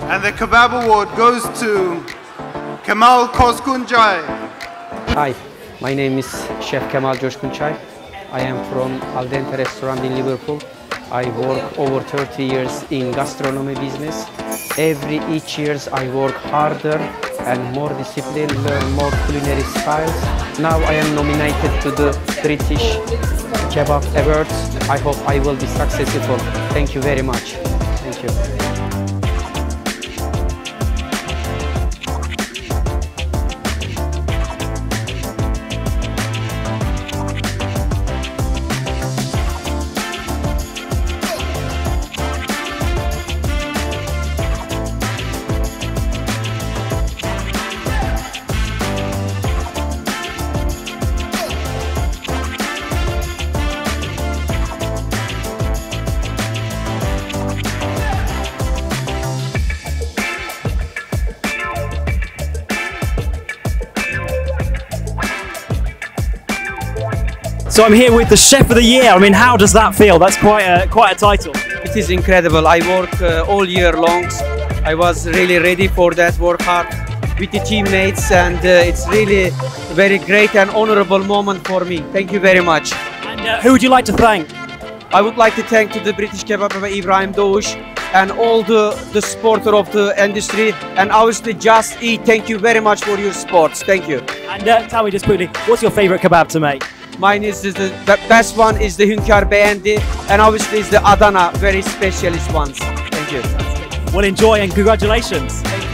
And the Kebab Award goes to Kemal Kozkunçay. Hi, my name is Chef Kemal Coşkunçay. I am from Al Dente restaurant in Liverpool. I work over 30 years in gastronomy business. Each year I work harder and more discipline, learn more culinary styles. Now I am nominated to the British Kebab Awards. I hope I will be successful. Thank you very much. Thank you. So I'm here with the Chef of the Year. I mean, how does that feel? That's quite a title. It is incredible. I work all year long. I was really ready for that, work hard with the teammates, and it's really a very great and honorable moment for me. Thank you very much. And who would you like to thank? I would like to thank to the British Kebab Ibrahim Doğuş and all the supporter of the industry, and obviously Just Eat. Thank you very much for your support. Thank you. And tell me just quickly, what's your favourite kebab to make? Mine is the best one is the Hünkar Beğendi, and obviously is the Adana, very specialist ones. Thank you. Well, enjoy and congratulations.